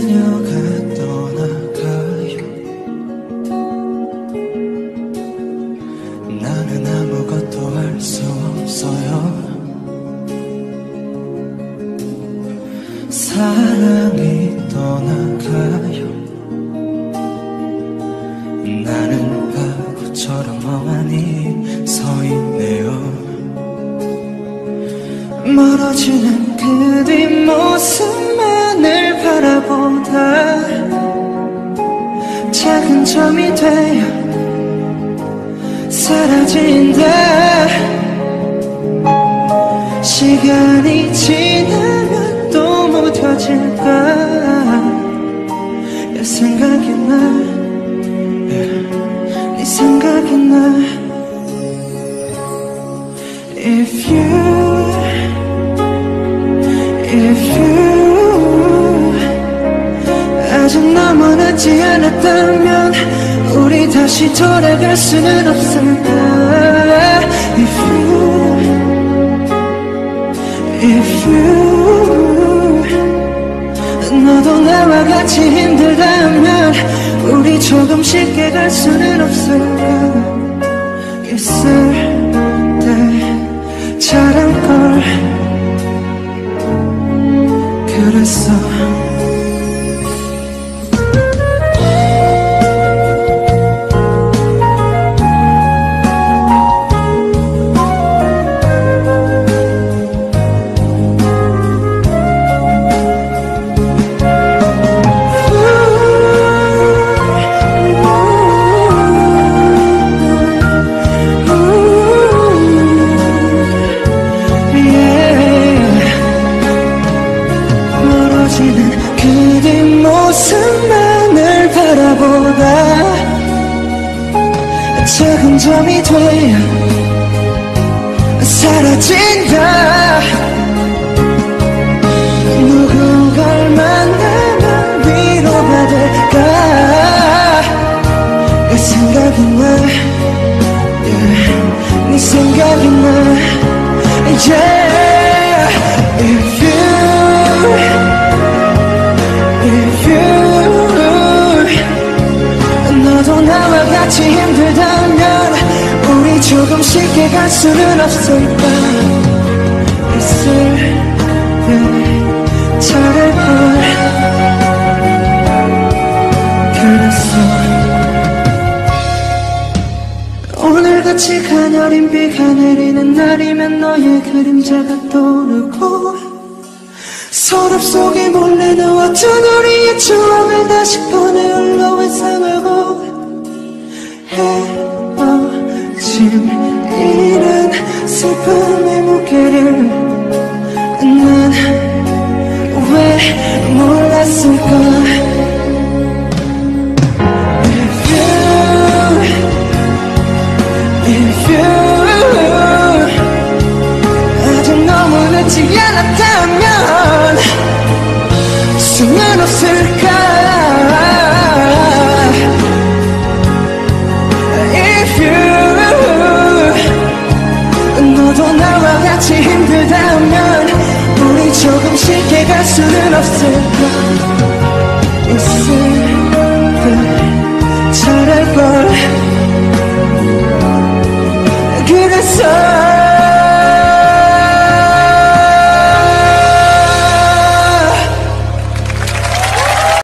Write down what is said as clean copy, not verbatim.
그녀가 떠나가요. 나는 아무것도 할 수 없어요. 사랑이 떠나가요. 나는 바보처럼 멍하니 서 있네요. 멀어지는 그 뒷모습만을 바라보다 작은 점이 되어 사라진다. 시간이 지나면 또 무뎌질까. 내 생각이 나, 네 생각이 나. If you 아직 너무 늦지 않았다면 우리 다시 돌아갈 수는 없을까. If you 너도 나와 같이 힘들다면 우리 조금 쉽게 갈 수는 없을까. 있을 때 잘할걸 그랬어. 그 뒷모습만을 바라보다 작은 점이 되어 사라진다. 누군가를 만나면 위로가 될까. 내 생각이 나, 네 생각이 나. Yeah, if you 너도 나와 같이 힘들다면 우리 조금 쉽게 갈 수는 없을까. 있을 때 잘할걸 그랬어. 오늘같이 가녀린 비가 내리는 날이면 너의 그림자가 떠오르고 서랍 속에 몰래 넣었던 우리의 추억을 다시 꺼내 흘러 회상하고 헤어짐 이런 슬픔의 무게를 난 왜 몰랐을까. If you 아직 너무 늦지 않았다면 수는 없을까. If you 너도 나와 같이 힘들다면 우리 조금 쉽게 갈 수는 없을까. 있을 때 잘할걸 그랬어.